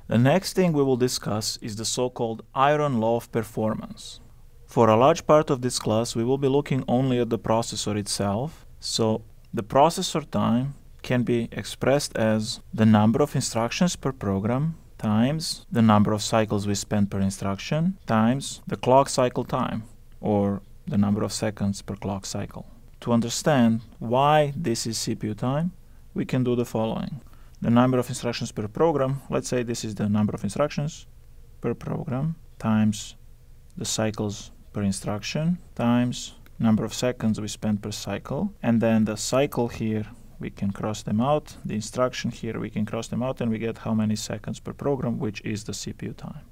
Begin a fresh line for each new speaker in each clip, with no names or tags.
The next thing we will discuss is the so-called iron law of performance. For a large part of this class, we will be looking only at the processor itself. So the processor time can be expressed as the number of instructions per program times the number of cycles we spend per instruction times the clock cycle time, or the number of seconds per clock cycle. To understand why this is CPU time, we can do the following. The number of instructions per program, let's say this is the number of instructions per program times the cycles per instruction times number of seconds we spend per cycle, and then the cycle here we can cross them out, the instruction here we can cross them out, and we get how many seconds per program, which is the CPU time.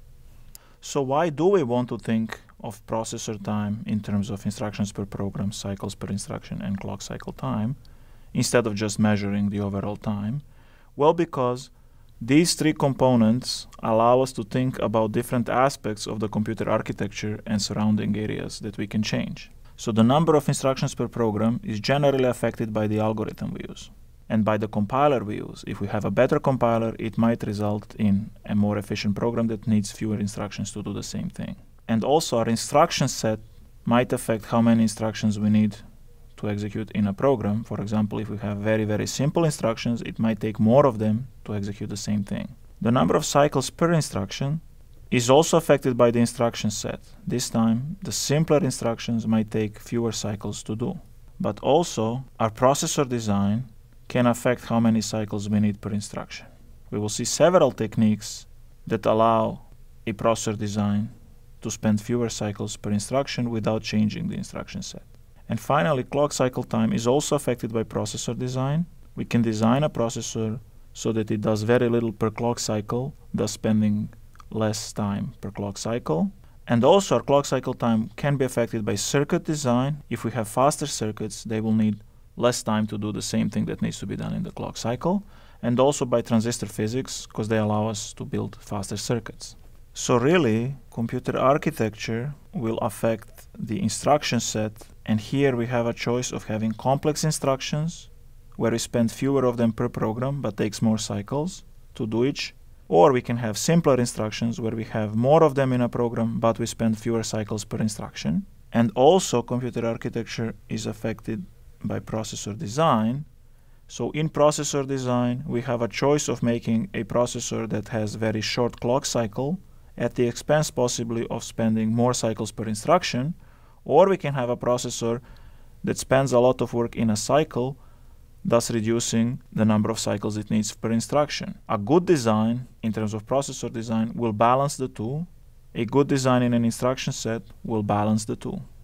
So why do we want to think of processor time in terms of instructions per program, cycles per instruction, and clock cycle time, instead of just measuring the overall time? Well, because these three components allow us to think about different aspects of the computer architecture and surrounding areas that we can change. So the number of instructions per program is generally affected by the algorithm we use and by the compiler we use. If we have a better compiler, it might result in a more efficient program that needs fewer instructions to do the same thing. And also our instruction set might affect how many instructions we need to execute in a program. For example, if we have very, very simple instructions, it might take more of them to execute the same thing. The number of cycles per instruction is also affected by the instruction set. This time, the simpler instructions might take fewer cycles to do. But also, our processor design can affect how many cycles we need per instruction. We will see several techniques that allow a processor design to spend fewer cycles per instruction without changing the instruction set. And finally, clock cycle time is also affected by processor design. We can design a processor so that it does very little per clock cycle, thus spending less time per clock cycle. And also our clock cycle time can be affected by circuit design. If we have faster circuits, they will need less time to do the same thing that needs to be done in the clock cycle. And also by transistor physics, because they allow us to build faster circuits. So really, computer architecture will affect the instruction set, and here we have a choice of having complex instructions where we spend fewer of them per program but takes more cycles to do each. Or we can have simpler instructions where we have more of them in a program, but we spend fewer cycles per instruction. And also, computer architecture is affected by processor design. So in processor design, we have a choice of making a processor that has very short clock cycle at the expense possibly of spending more cycles per instruction, or we can have a processor that spends a lot of work in a cycle, thus reducing the number of cycles it needs per instruction. A good design, in terms of processor design, will balance the two. A good design in an instruction set will balance the two.